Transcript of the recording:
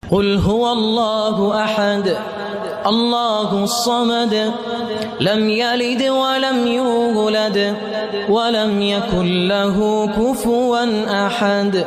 قل هو الله أحد الله الصمد لم يلد ولم يولد ولم يكن له كفوا أحد.